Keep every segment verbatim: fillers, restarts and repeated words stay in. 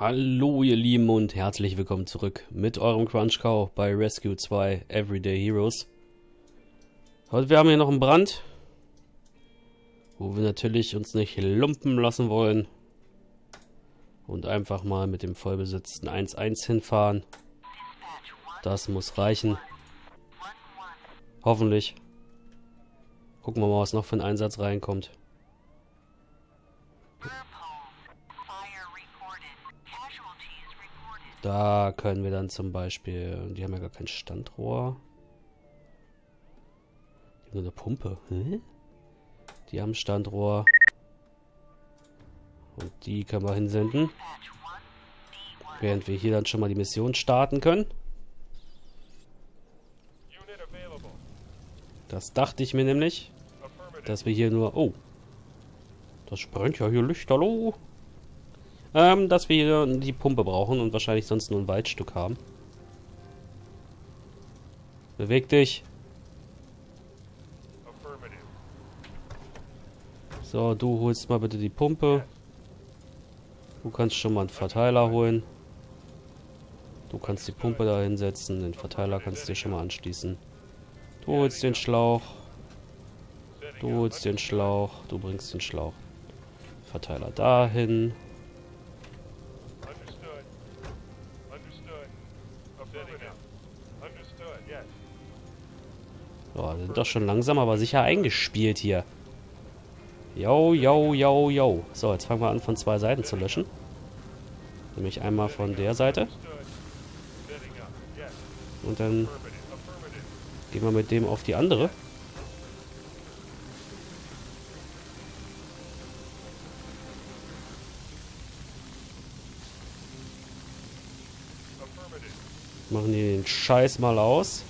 Hallo ihr Lieben und herzlich willkommen zurück mit eurem Crunch Cow bei Rescue zwei Everyday Heroes. Heute wir haben hier noch einen Brand, wo wir natürlich uns nicht lumpen lassen wollen und einfach mal mit dem vollbesetzten eins eins hinfahren. Das muss reichen. Hoffentlich. Gucken wir mal, was noch für ein Einsatz reinkommt. Da können wir dann zum Beispiel... Die haben ja gar kein Standrohr. Die haben nur eine Pumpe. Hä? Die haben Standrohr. Und die können wir hinsenden. Während wir hier dann schon mal die Mission starten können. Das dachte ich mir nämlich. Dass wir hier nur... Oh. Das brennt ja hier lichterloh. Ähm, dass wir hier die Pumpe brauchen und wahrscheinlich sonst nur ein Waldstück haben. Beweg dich. So, du holst mal bitte die Pumpe. Du kannst schon mal einen Verteiler holen. Du kannst die Pumpe da hinsetzen. Den Verteiler kannst du dir schon mal anschließen. Du holst den Schlauch. Du holst den Schlauch. Du bringst den Schlauch. Verteiler dahin. So, sind doch schon langsam, aber sicher eingespielt hier. Yo, yo, yo, yo. So, jetzt fangen wir an, von zwei Seiten zu löschen. Nämlich einmal von der Seite. Und dann gehen wir mit dem auf die andere. Machen die den Scheiß mal aus.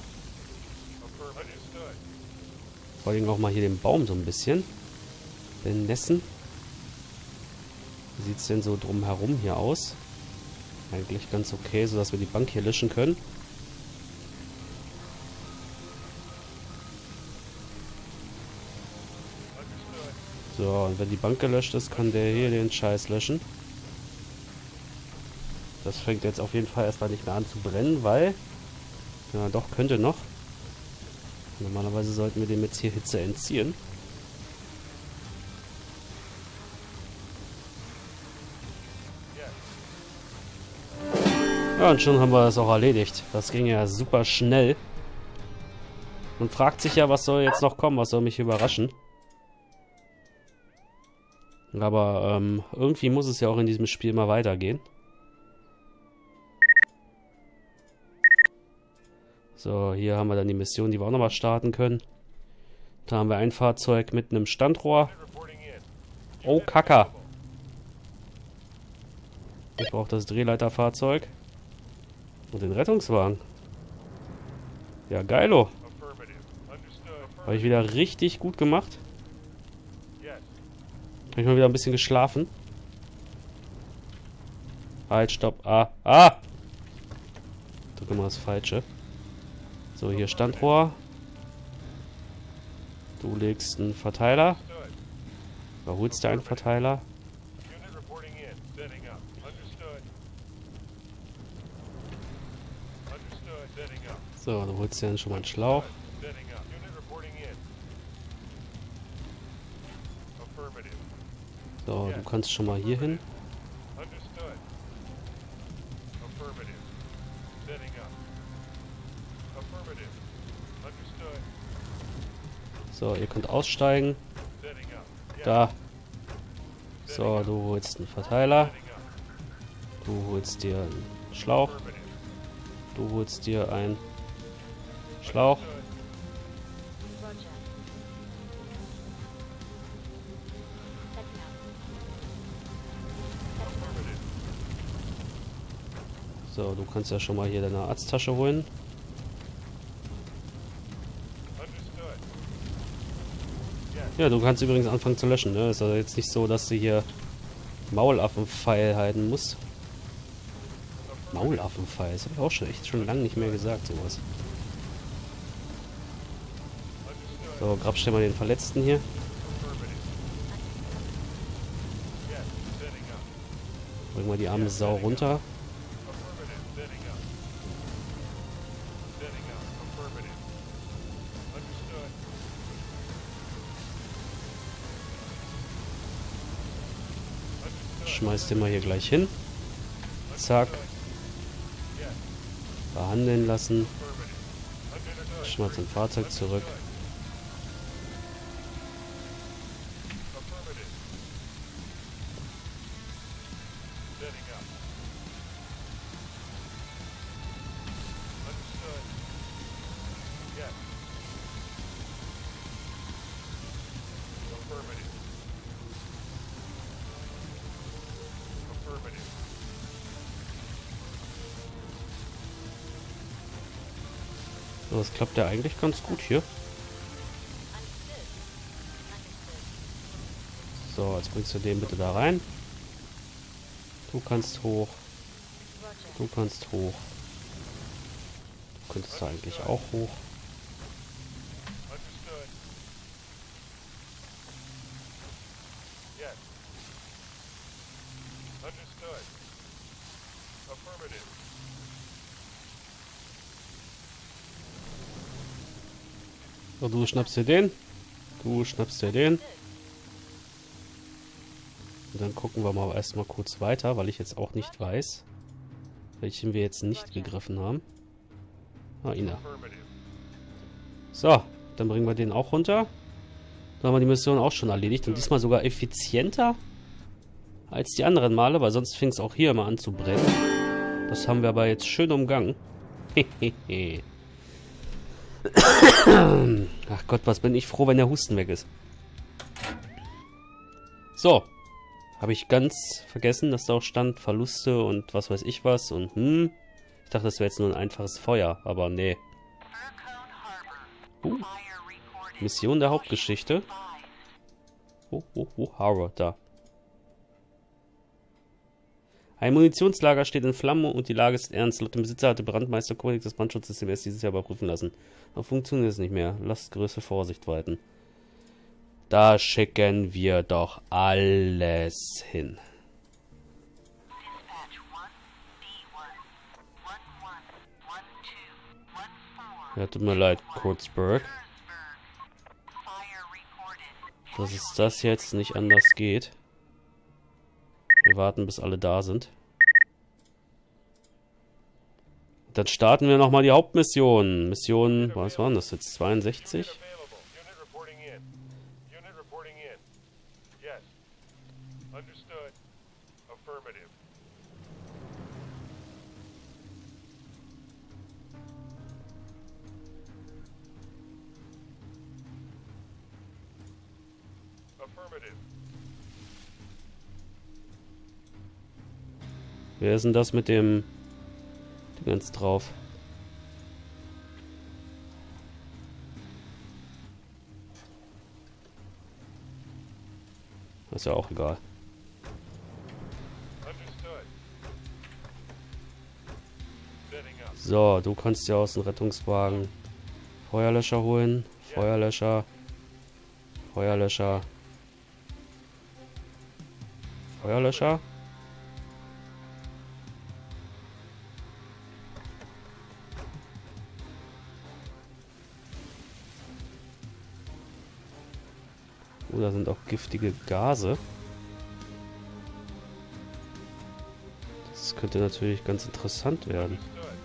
Vor allem auch mal hier den Baum so ein bisschen benessen. Wie sieht es denn so drumherum hier aus? Eigentlich ganz okay, sodass wir die Bank hier löschen können. So, und wenn die Bank gelöscht ist, kann der hier den Scheiß löschen. Das fängt jetzt auf jeden Fall erstmal nicht mehr an zu brennen, weil... Ja, doch, könnte noch. Normalerweise sollten wir dem jetzt hier Hitze entziehen. Ja, und schon haben wir das auch erledigt. Das ging ja super schnell. Man fragt sich ja, was soll jetzt noch kommen, was soll mich überraschen. Aber ähm, irgendwie muss es ja auch in diesem Spiel mal weitergehen. So, hier haben wir dann die Mission, die wir auch nochmal starten können. Da haben wir ein Fahrzeug mit einem Standrohr. Oh, Kacker. Ich brauche das Drehleiterfahrzeug. Und den Rettungswagen. Ja, geilo. Habe ich wieder richtig gut gemacht. Habe ich mal wieder ein bisschen geschlafen. Halt, stopp. Ah, ah! Drücke mal das Falsche. So, hier Standrohr. Du legst einen Verteiler. Überholst du einen Verteiler? So, du holst dir dann schon mal einen Schlauch. So, du kannst schon mal hier hin. So, ihr könnt aussteigen. Da. So, du holst einen Verteiler. Du holst dir einen Schlauch. Du holst dir einen Schlauch. So, du kannst ja schon mal hier deine Arzttasche holen. Ja, du kannst übrigens anfangen zu löschen, ne? Ist also jetzt nicht so, dass du hier Maulaffenpfeil halten musst. Maulaffenpfeil, das habe ich auch schon echt schon lange nicht mehr gesagt, sowas. So, grab schnell mal den Verletzten hier. Bringen wir die arme Sau runter. Schmeiß den mal hier gleich hin. Zack. Behandeln lassen. Schmeiß ein Fahrzeug zurück. Das klappt ja eigentlich ganz gut hier. So, jetzt bringst du den bitte da rein. Du kannst hoch. Du kannst hoch. Du könntest da eigentlich auch hoch. So, du schnappst dir den. Du schnappst dir den. Und dann gucken wir mal erstmal kurz weiter, weil ich jetzt auch nicht weiß, welchen wir jetzt nicht gegriffen haben. Ah, Ina. So, dann bringen wir den auch runter. Dann haben wir die Mission auch schon erledigt. Und diesmal sogar effizienter als die anderen Male, weil sonst fing es auch hier immer an zu brennen. Das haben wir aber jetzt schön umgangen. Hehehe. Ach Gott, was bin ich froh, wenn der Husten weg ist. So. Habe ich ganz vergessen, dass da auch stand Verluste und was weiß ich was. Und hm. Ich dachte, das wäre jetzt nur ein einfaches Feuer. Aber nee. Uh. Mission der Hauptgeschichte. Oh, oh, oh, Horror, da. Ein Munitionslager steht in Flammen und die Lage ist ernst. Laut dem Besitzer hatte Brandmeister Kodex das Brandschutzsystem erst dieses Jahr überprüfen lassen. Aber funktioniert es nicht mehr. Lasst größte Vorsicht walten. Da schicken wir doch alles hin. Ja, tut mir leid, Kurzberg. Dass es das jetzt nicht anders geht. Wir warten, bis alle da sind. Dann starten wir nochmal die Hauptmission. Mission, was waren das jetzt? zweiundsechzig? Wer ist denn das mit dem ganz drauf? Ist ja auch egal. So, du kannst ja aus dem Rettungswagen Feuerlöscher holen. Feuerlöscher. Feuerlöscher. Feuerlöscher. Oh, da sind auch giftige Gase. Das könnte natürlich ganz interessant werden.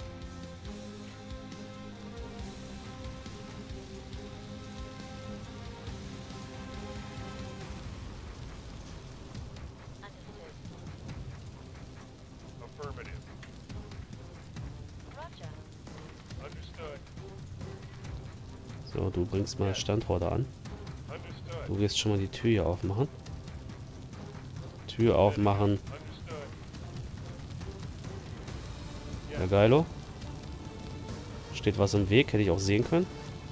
So, du bringst mal Standorte an. Du wirst schon mal die Tür hier aufmachen. Tür aufmachen. Ja, geilo. Steht was im Weg, hätte ich auch sehen können.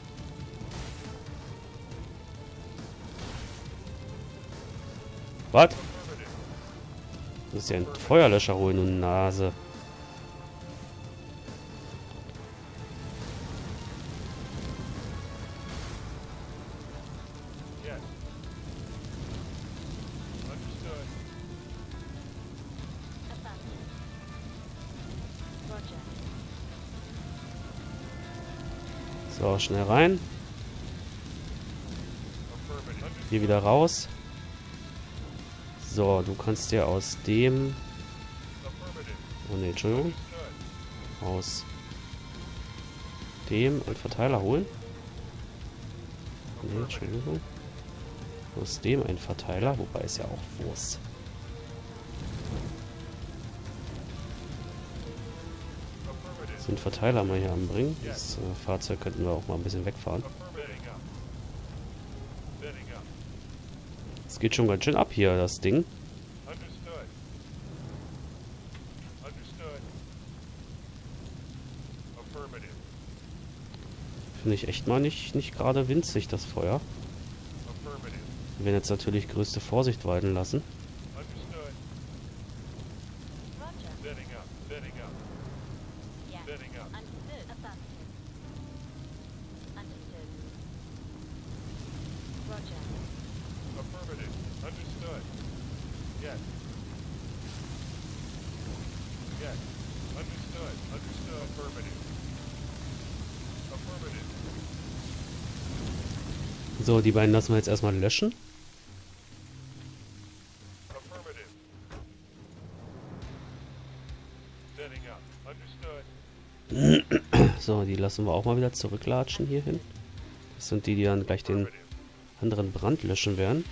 Was? Das ist ja ein Feuerlöscher holen, du Nase. So, schnell rein. Hier wieder raus. So, du kannst dir aus dem... Oh ne, Entschuldigung. Aus dem einen Verteiler holen. Ne, Entschuldigung. Aus dem einen Verteiler, wobei ist ja auch Wurst. So einen Verteiler mal hier anbringen. Das äh, Fahrzeug könnten wir auch mal ein bisschen wegfahren. Es geht schon ganz schön ab hier, das Ding. Finde ich echt mal nicht, nicht gerade winzig, das Feuer. Wir werden jetzt natürlich größte Vorsicht walten lassen. So, die beiden lassen wir jetzt erstmal löschen. So, die lassen wir auch mal wieder zurücklatschen hierhin. Das sind die, die dann gleich den anderen Brand löschen werden.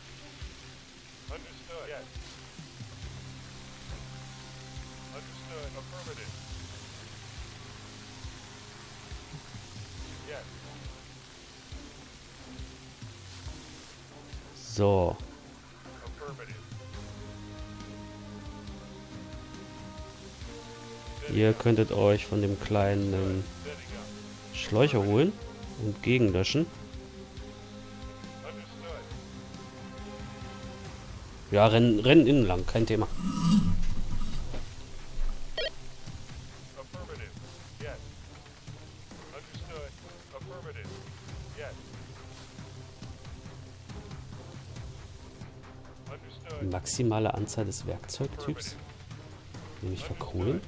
So. Ihr könntet euch von dem kleinen Schläucher holen und gegenlöschen. Ja, rennen, rennen innen lang, kein Thema. Die maximale Anzahl des Werkzeugtyps. Nämlich verkohlen.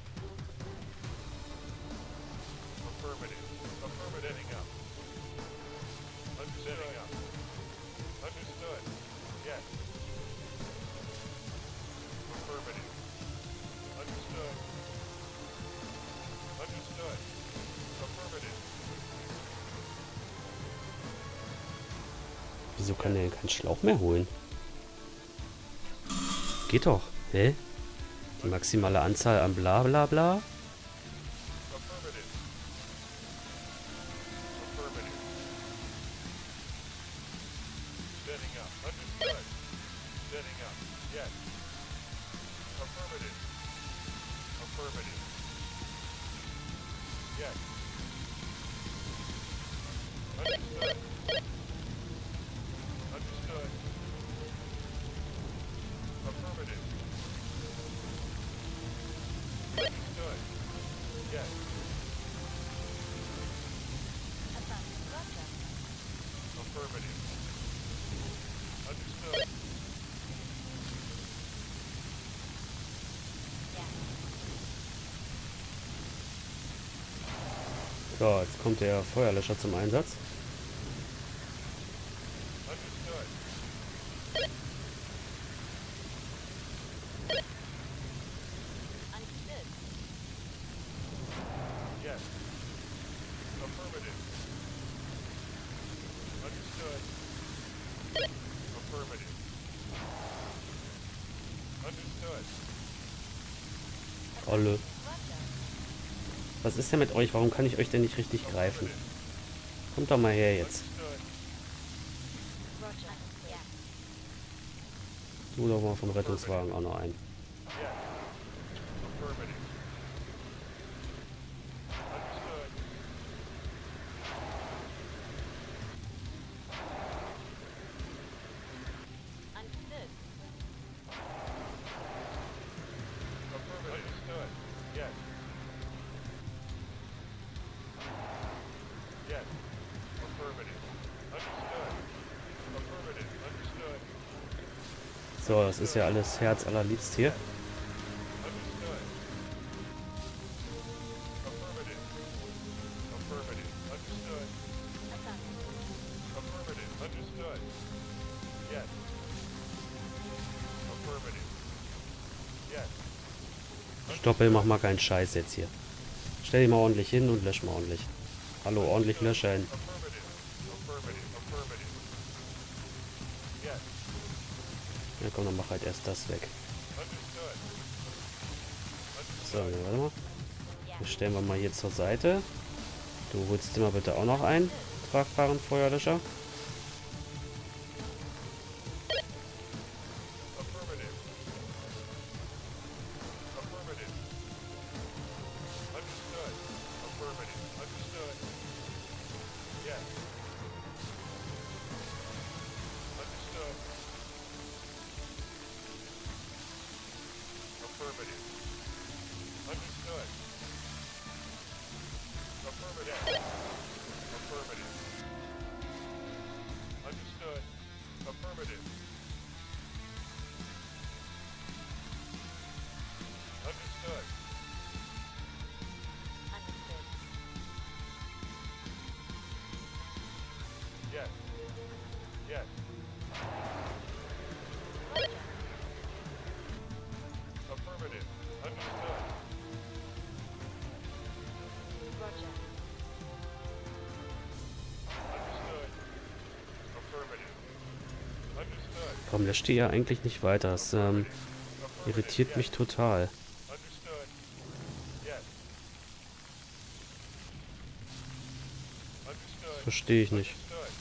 Wieso kann der keinen Schlauch mehr holen? Geht doch. Hä? Die maximale Anzahl an bla bla bla. So, jetzt kommt der Feuerlöscher zum Einsatz. Olle. Was ist denn mit euch? Warum kann ich euch denn nicht richtig greifen? Kommt doch mal her jetzt. Du doch mal vom Rettungswagen auch noch ein. So, das ist ja alles Herz allerliebst hier. Stoppel, mach mal keinen Scheiß jetzt hier. Stell dich mal ordentlich hin und lösch mal ordentlich. Hallo, ordentlich löschen. Ja komm, dann mach halt erst das weg. So, warte mal. Das stellen wir mal hier zur Seite. Du holst dir mal bitte auch noch einen tragbaren Feuerlöscher. Warum löscht ihr ja eigentlich nicht weiter? Das ähm, irritiert mich total. Das verstehe ich nicht.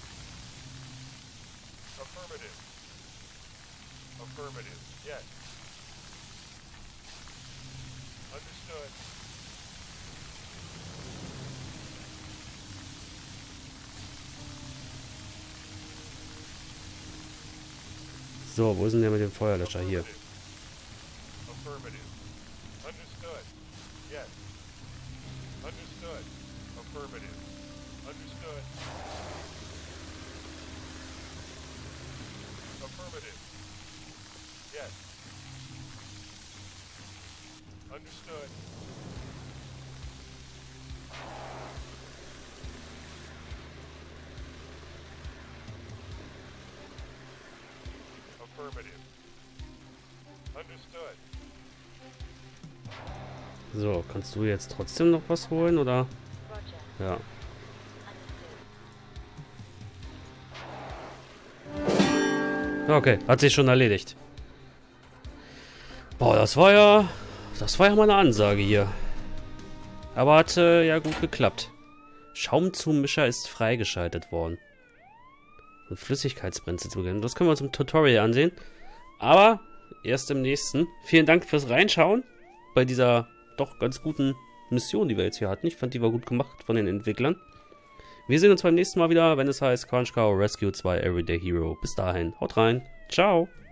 So, wo ist denn der mit dem Feuerlöscher hier? So, kannst du jetzt trotzdem noch was holen, oder? Ja. Okay, hat sich schon erledigt. Boah, das war ja... Das war ja mal eine Ansage hier. Aber hat äh, ja gut geklappt. Schaumzumischer ist freigeschaltet worden. Und Flüssigkeitsbremse zu beginnen. Das können wir uns im Tutorial ansehen. Aber erst im nächsten. Vielen Dank fürs Reinschauen bei dieser doch ganz guten Mission, die wir jetzt hier hatten. Ich fand, die war gut gemacht von den Entwicklern. Wir sehen uns beim nächsten Mal wieder, wenn es heißt Crunch Cow Rescue zwei Everyday Hero. Bis dahin, haut rein. Ciao.